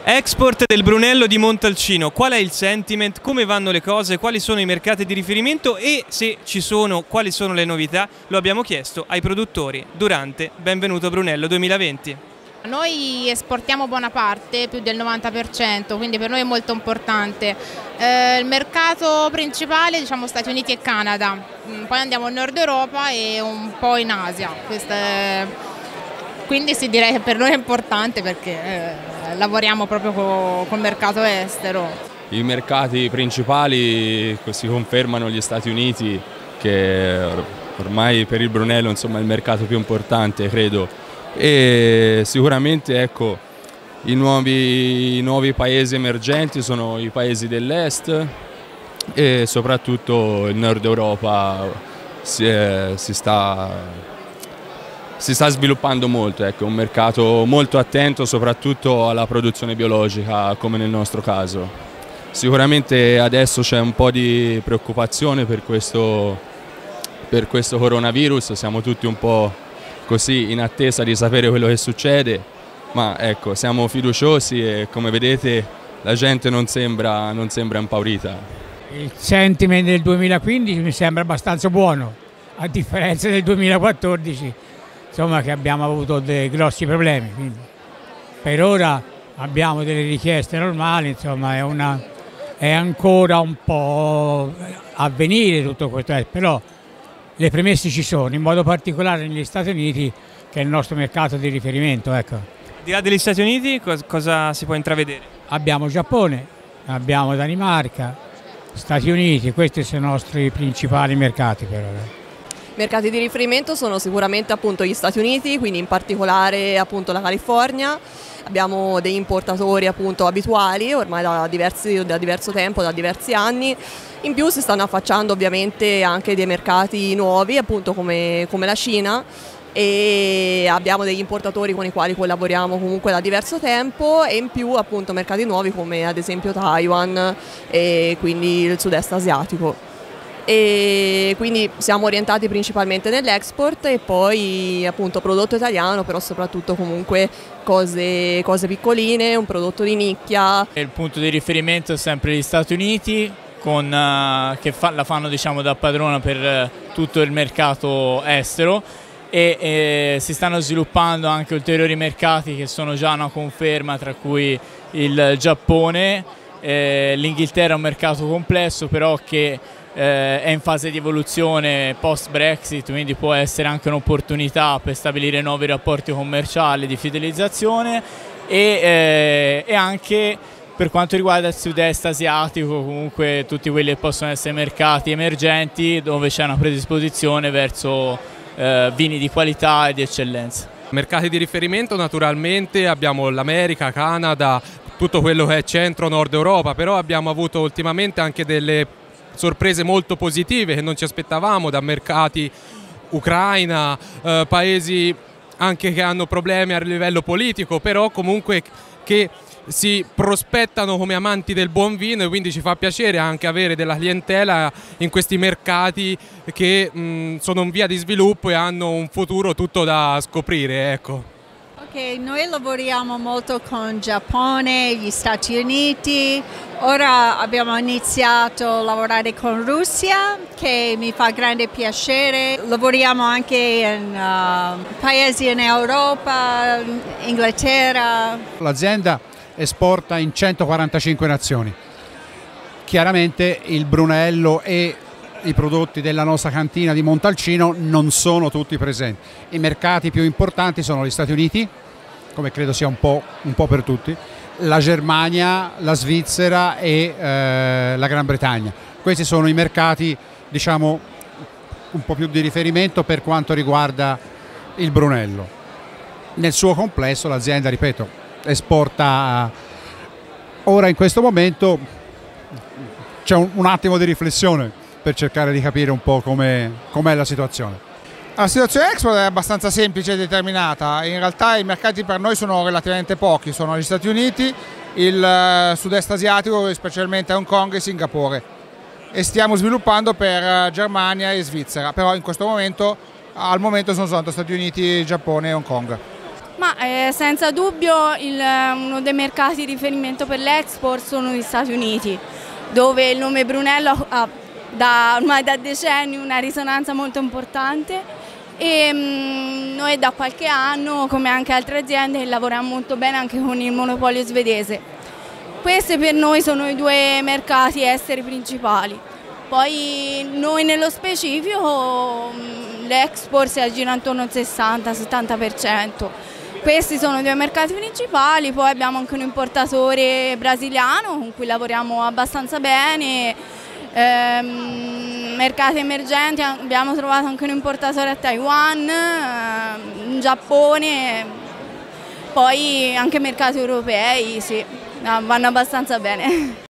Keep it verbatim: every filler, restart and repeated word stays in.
Export del Brunello di Montalcino, qual è il sentiment, come vanno le cose, quali sono i mercati di riferimento e se ci sono, quali sono le novità? Lo abbiamo chiesto ai produttori durante Benvenuto Brunello duemilaventi. Noi esportiamo buona parte, più del novanta per cento, quindi per noi è molto importante. Eh, il mercato principale, diciamo, Stati Uniti e Canada, poi andiamo in Nord Europa e un po' in Asia. Questo è... Quindi si direi che per noi è importante perché eh, lavoriamo proprio co col mercato estero. I mercati principali si confermano gli Stati Uniti, che ormai per il Brunello, insomma, è il mercato più importante, credo. E sicuramente, ecco, i nuovi, i nuovi paesi emergenti sono i paesi dell'est e soprattutto il Nord Europa si, è, si sta... Si sta sviluppando molto, ecco, un mercato molto attento soprattutto alla produzione biologica come nel nostro caso. Sicuramente adesso c'è un po' di preoccupazione per questo, per questo coronavirus, siamo tutti un po' così in attesa di sapere quello che succede, ma ecco, siamo fiduciosi e come vedete la gente non sembra, non sembra impaurita. Il sentiment del duemilaquindici mi sembra abbastanza buono, a differenza del duemilaquattordici. Insomma, che abbiamo avuto dei grossi problemi, quindi per ora abbiamo delle richieste normali, insomma è, una, è ancora un po' a venire tutto questo, però le premesse ci sono, in modo particolare negli Stati Uniti, che è il nostro mercato di riferimento. Ecco. Al di là degli Stati Uniti cosa, cosa si può intravedere? Abbiamo Giappone, abbiamo Danimarca, Stati Uniti, questi sono i nostri principali mercati per ora. Mercati di riferimento sono sicuramente appunto gli Stati Uniti, quindi in particolare appunto la California. Abbiamo degli importatori appunto abituali ormai da, diversi, da diverso tempo, da diversi anni. In più si stanno affacciando ovviamente anche dei mercati nuovi appunto come, come la Cina, e abbiamo degli importatori con i quali collaboriamo comunque da diverso tempo, e in più appunto mercati nuovi come ad esempio Taiwan e quindi il sud-est asiatico. E quindi siamo orientati principalmente nell'export e poi appunto prodotto italiano, però soprattutto comunque cose, cose piccoline, un prodotto di nicchia. Il punto di riferimento è sempre gli Stati Uniti, con, uh, che fa, la fanno diciamo da padrona per uh, tutto il mercato estero, e, e si stanno sviluppando anche ulteriori mercati che sono già una conferma, tra cui il Giappone. Eh, L'Inghilterra è un mercato complesso però che Eh, è in fase di evoluzione post Brexit, quindi può essere anche un'opportunità per stabilire nuovi rapporti commerciali di fidelizzazione, e, eh, e anche per quanto riguarda il sud-est asiatico, comunque tutti quelli che possono essere mercati emergenti dove c'è una predisposizione verso eh, vini di qualità e di eccellenza. Mercati di riferimento naturalmente abbiamo l'America, Canada, tutto quello che è centro-nord Europa, però abbiamo avuto ultimamente anche delle sorprese molto positive che non ci aspettavamo da mercati Ucraina, eh, paesi anche che hanno problemi a livello politico, però comunque che si prospettano come amanti del buon vino, e quindi ci fa piacere anche avere della clientela in questi mercati che mh, sono in via di sviluppo e hanno un futuro tutto da scoprire, ecco. Okay, noi lavoriamo molto con Giappone, gli Stati Uniti, ora abbiamo iniziato a lavorare con Russia, che mi fa grande piacere. Lavoriamo anche in uh, paesi in Europa, Inghilterra. L'azienda esporta in centoquarantacinque nazioni. Chiaramente il Brunello e i prodotti della nostra cantina di Montalcino non sono tutti presenti. I mercati più importanti sono gli Stati Uniti, come credo sia un po', un po' per tutti, la Germania, la Svizzera e eh, la Gran Bretagna. Questi sono i mercati, diciamo, un po' più di riferimento per quanto riguarda il Brunello. Nel suo complesso l'azienda, ripeto, esporta. Ora in questo momento c'è un, un attimo di riflessione per cercare di capire un po' com'è com'è la situazione. La situazione export è abbastanza semplice e determinata. In realtà i mercati per noi sono relativamente pochi, sono gli Stati Uniti, il sud-est asiatico, specialmente Hong Kong e Singapore, e stiamo sviluppando per Germania e Svizzera, però in questo momento, al momento sono soltanto Stati Uniti, Giappone e Hong Kong. Ma eh, senza dubbio il, uno dei mercati di riferimento per l'export sono gli Stati Uniti, dove il nome Brunello ha da, ormai da decenni una risonanza molto importante e mh, noi da qualche anno, come anche altre aziende, lavoriamo molto bene anche con il monopolio svedese. Questi per noi sono i due mercati esteri principali. Poi noi nello specifico l'export si aggira intorno al sessanta settanta per cento. Questi sono i due mercati principali, poi abbiamo anche un importatore brasiliano con cui lavoriamo abbastanza bene, ehm, mercati emergenti, abbiamo trovato anche un importatore a Taiwan, eh, in Giappone, poi anche mercati europei, sì, vanno abbastanza bene.